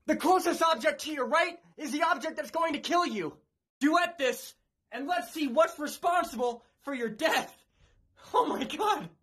The closest object to your right is the object that's going to kill you. Duet this, and let's see what's responsible for your death. Oh my god.